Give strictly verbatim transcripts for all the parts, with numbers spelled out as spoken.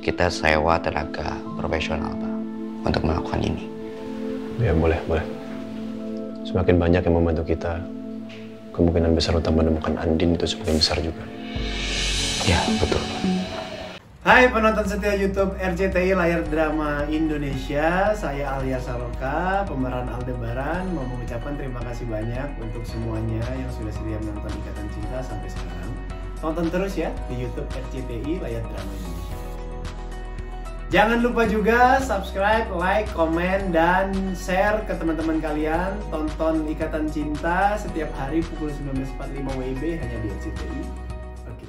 kita sewa tenaga profesional, Pak, untuk melakukan ini. Ya, boleh, boleh. Semakin banyak yang membantu kita, kemungkinan besar untuk menemukan Andin itu semakin besar juga. Ya, betul, Pak. Hai penonton setia YouTube R C T I Layar Drama Indonesia, saya Alia Saloka, pemeran Aldebaran, mau mengucapkan terima kasih banyak untuk semuanya yang sudah setia menonton Ikatan Cinta sampai sekarang. Tonton terus ya di YouTube R C T I Layar Drama Indonesia. Jangan lupa juga subscribe, like, komen, dan share ke teman-teman kalian. Tonton Ikatan Cinta setiap hari pukul sembilan belas empat puluh lima W I B hanya di R C T I. Oke.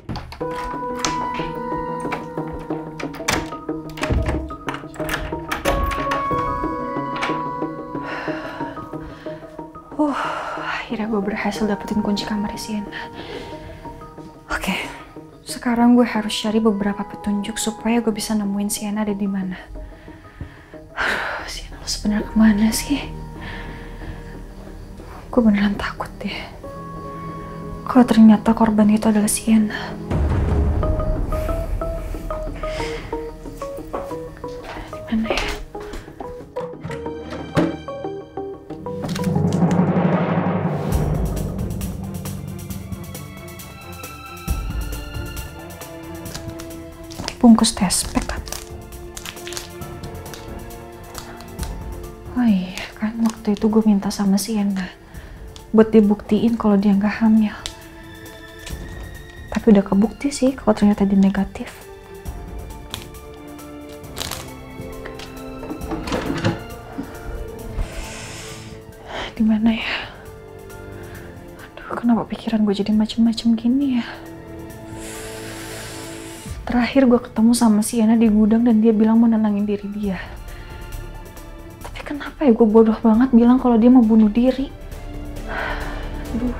Uh, akhirnya gue berhasil dapetin kunci kamar Sienna. Oke, sekarang gue harus cari beberapa petunjuk supaya gue bisa nemuin Sienna ada di mana. Sienna sebenarnya kemana sih? Gue beneran takut deh. Kalau ternyata korban itu adalah Sienna. Di mana ya? Bungkus tespek kan? Oh iya kan waktu itu gue minta sama Sienna buat dibuktiin kalau dia nggak hamil. Tapi udah kebukti sih kalau ternyata dia negatif. Di mana ya? Aduh, kenapa pikiran gue jadi macem-macem gini ya? Terakhir gue ketemu sama Sienna di gudang dan dia bilang mau nenangin diri dia. Tapi kenapa ya gue bodoh banget bilang kalau dia mau bunuh diri? Aduh.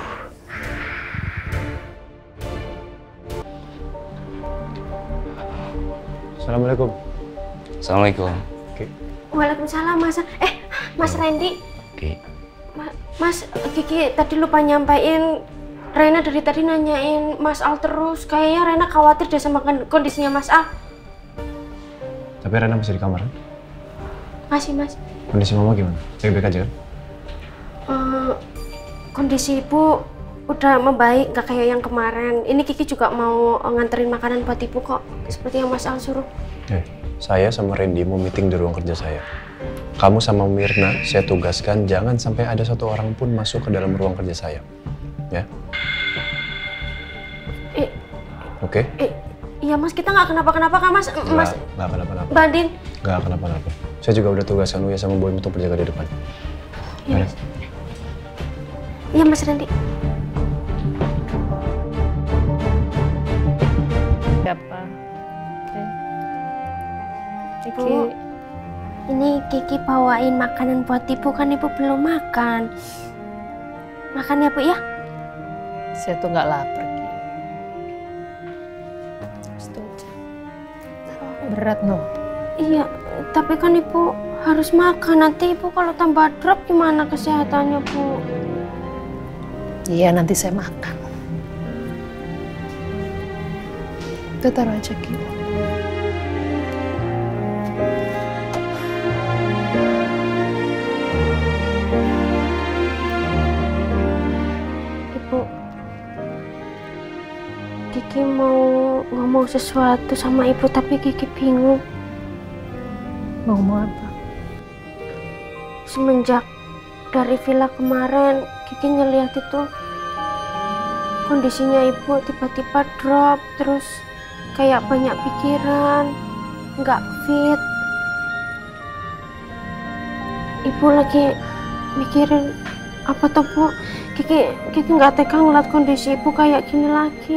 Assalamualaikum. Assalamualaikum. Oke. Waalaikumsalam Mas. Eh, Mas Randy. Oke. Ma- Mas, Kiki tadi lupa nyampein. Rena dari tadi nanyain Mas Al terus. Kayaknya Rena khawatir deh sama kondisinya Mas Al. Tapi Rena masih di kamar kan? Masih, Mas. Kondisi mama gimana? Baik-baik aja kan? Uh, kondisi ibu udah membaik, gak kayak yang kemarin. Ini Kiki juga mau nganterin makanan buat ibu kok. Seperti yang Mas Al suruh. Eh, saya sama Randy mau meeting di ruang kerja saya. Kamu sama Mirna, saya tugaskan jangan sampai ada satu orang pun masuk ke dalam ruang kerja saya. Ya? Eh, Oke? eh, iya Mas, kita nggak kenapa-kenapa kan Mas? Nggak, Mas, nggak kenapa-napa. Mbak Andin. Nggak kenapa-napa. Saya juga udah tugaskan Uya sama Boy untuk berjaga di depan. Iya Mas. Iya Mas Randy. Siapa? Kiki. Bu, ini Kiki bawain makanan buat ibu, kan ibu belum makan. Makan ya Bu ya? Saya tuh nggak lapar, Ki. Setuju. Berat no. Iya, tapi kan ibu harus makan. Nanti ibu kalau tambah drop gimana kesehatannya Bu? Iya, nanti saya makan. Itu taruh aja, Ki. Kiki mau ngomong sesuatu sama ibu tapi Kiki bingung. Mau ngomong apa? Semenjak dari villa kemarin Kiki ngeliat itu kondisinya ibu tiba-tiba drop, terus kayak banyak pikiran, nggak fit. Ibu lagi mikirin apa tuh Bu? Kiki Kiki nggak tega ngeliat kondisi ibu kayak gini lagi.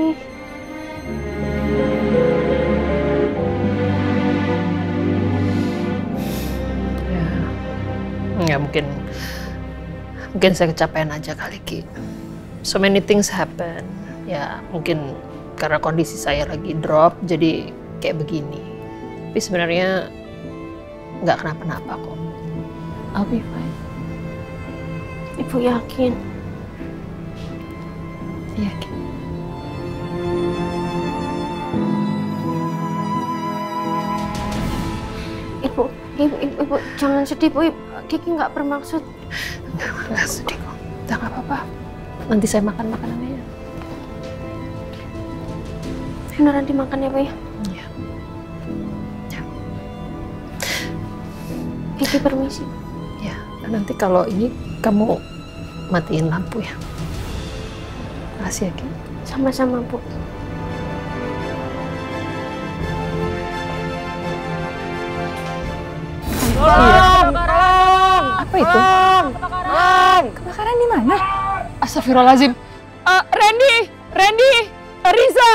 Ya mungkin mungkin saya kecapean aja kali, Ki. So many things happen. Ya mungkin karena kondisi saya lagi drop jadi kayak begini. Tapi sebenarnya nggak kenapa-napa kok. I'll be fine. Ibu yakin? Yakin. Bu, ibu, ibu, ibu jangan sedih Bu, ibu. Kiki nggak bermaksud. Nggak, nggak sedih kok. Udah nggak apa-apa. Nanti saya makan makanannya ya. Beneran dimakan ya Bu ya? Iya. Ya. Kiki permisi. Ya, dan nanti kalau ini kamu matiin lampu ya. Makasih ya, Ki. Sama-sama Bu. Apa itu? Kebakaran di mana? Astagfirullahaladzim. Uh, Randy, Randy, Riza.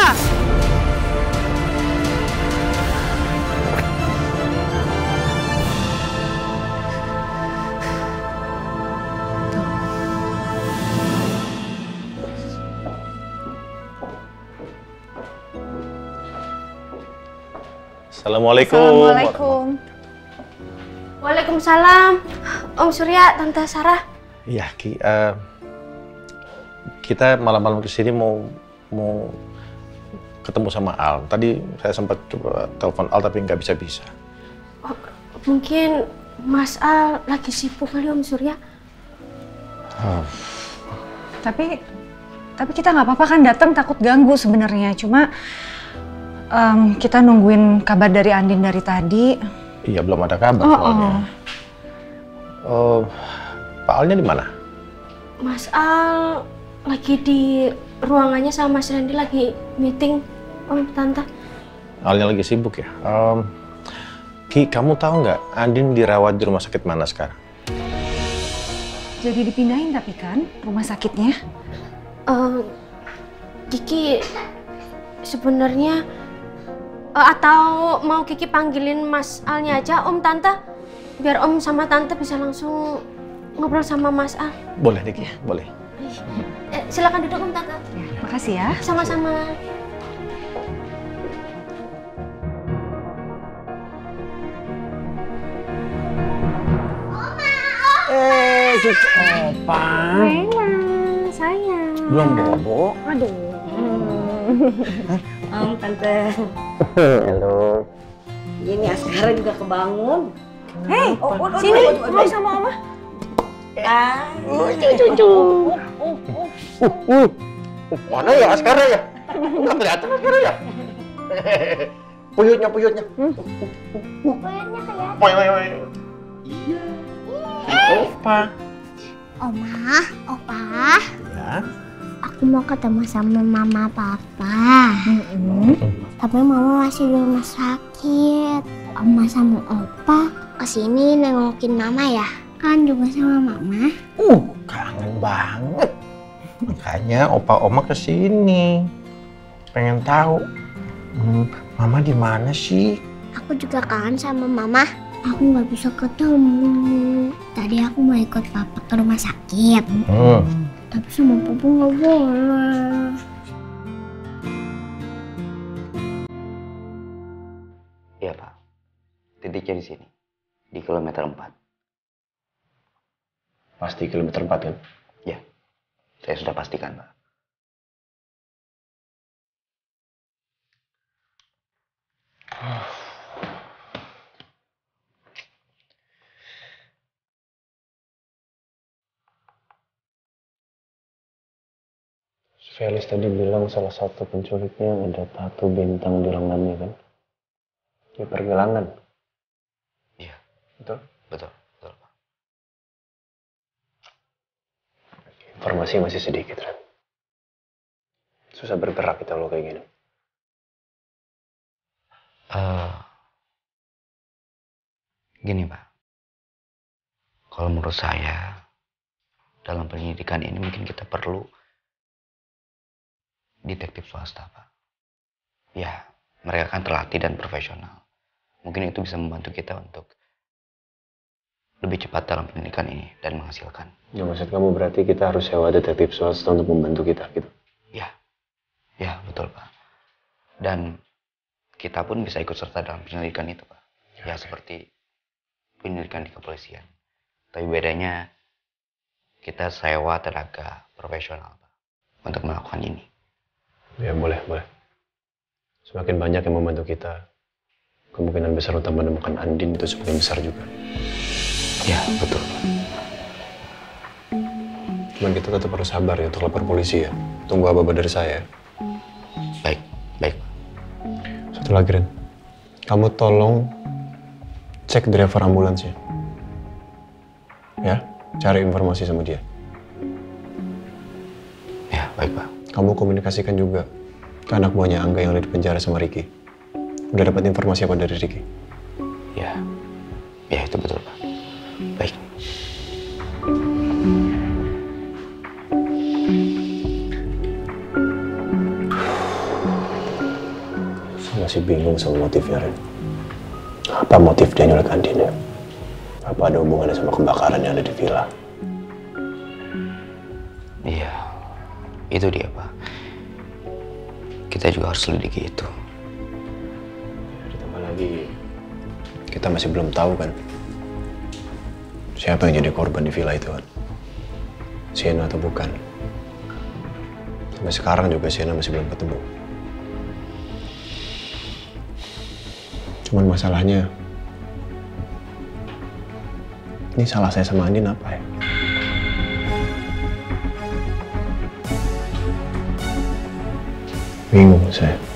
Assalamualaikum. Assalamualaikum. Waalaikumsalam. Om Surya, Tante Sarah. Iya, Ki. Uh, kita malam-malam kesini mau mau ketemu sama Al. Tadi saya sempat coba telepon Al tapi nggak bisa-bisa. Oh, mungkin Mas Al lagi sibuk kali Om Surya. Oh. Tapi tapi kita nggak apa-apa kan datang, takut ganggu sebenarnya. Cuma um, kita nungguin kabar dari Andin dari tadi. Iya, belum ada kabar Oh, soalnya. oh. Oh, Pak Alnya di mana? Mas Al lagi di ruangannya sama Mas Randy lagi meeting, Om Tante. Alnya lagi sibuk ya. Um, Ki, kamu tahu nggak Andin dirawat di rumah sakit mana sekarang? Jadi dipindahin tapi kan rumah sakitnya? Uh, Kiki sebenarnya uh, atau mau Kiki panggilin Mas Alnya aja, Om Tante, biar Om sama Tante bisa langsung ngobrol sama Mas Al. Boleh, Diki, boleh. Eh, silakan duduk Om Tante. Ya, makasih ya. Sama-sama. Eh, cucu opa. Rena, sayang. Belum bobo. Aduh. Om, Tante. Halo. Ini Askara juga kebangun. Hei, Oh, oh, oh, sini oh, oh, oh, ngomong sama Oma. Ah, Cucu. Uh, mana ya Askara ya? Nggak kelihatan Askara ya? Puyutnya, puyutnya. Pokoknya kayak Woy, woy, woy. Iya. Opa. Oma, Opa, Ya. aku mau ketemu sama mama papa. Tapi mama masih di rumah sakit. Oma sama Opa kesini nengokin mama ya? Kan juga sama mama. Uh, kangen banget. Makanya opa oma kesini. Pengen tahu. Hmm, mama di mana sih? Aku juga kangen sama mama. Aku nggak bisa ketemu. Tadi aku mau ikut papa ke rumah sakit. Hmm. Tapi sama papa nggak boleh. Iya, Pak. Titiknya di sini. Di kilometer empat. Pasti kilometer empat kan? Ya. Saya sudah pastikan, Pak. Felis tadi bilang salah satu penculiknya ada tato bintang di lengannya kan? Di pergelangan. Iya. Betul? Betul. Betul, Pak. Informasi masih sedikit, Ren. Susah bergerak kita lo kayak gini. Uh, gini, Pak. Kalau menurut saya, dalam penyidikan ini mungkin kita perlu detektif swasta, Pak. Ya, mereka kan terlatih dan profesional. Mungkin itu bisa membantu kita untuk lebih cepat dalam pendidikan ini dan menghasilkan. Ya, maksud kamu berarti kita harus sewa detektif swasta untuk membantu kita gitu? Ya, ya betul, Pak. Dan kita pun bisa ikut serta dalam penyelidikan itu, Pak. Ya, seperti penyelidikan di kepolisian. Tapi bedanya kita sewa tenaga profesional, Pak, untuk melakukan ini. Ya boleh, boleh. Semakin banyak yang membantu kita, kemungkinan besar untuk menemukan Andin itu semakin besar juga. Ya, betul Pak. Cuman kita tetap harus sabar ya untuk lapor polisi ya. Tunggu apa-apa dari saya. Baik, baik Pak. Satu lagi Ren, kamu tolong cek driver ambulansnya. Ya, cari informasi sama dia. Ya, baik Pak. Kamu komunikasikan juga ke anak buahnya Angga yang ada di penjara sama Ricky. Udah dapat informasi apa dari Ricky? Ya, ya itu betul Pak. Baik. Saya masih bingung sama motifnya Ren. Apa motif dia nyulik Andin ya? Apa ada hubungannya sama kebakaran yang ada di villa? Iya, itu dia Pak. Kita juga harus selidiki itu. Ditambah lagi, kita masih belum tahu kan siapa yang jadi korban di villa itu kan? Sienna atau bukan? Sampai sekarang juga Sienna masih belum ketemu. Cuman masalahnya, ini salah saya sama Andin apa ya? Bingung saya.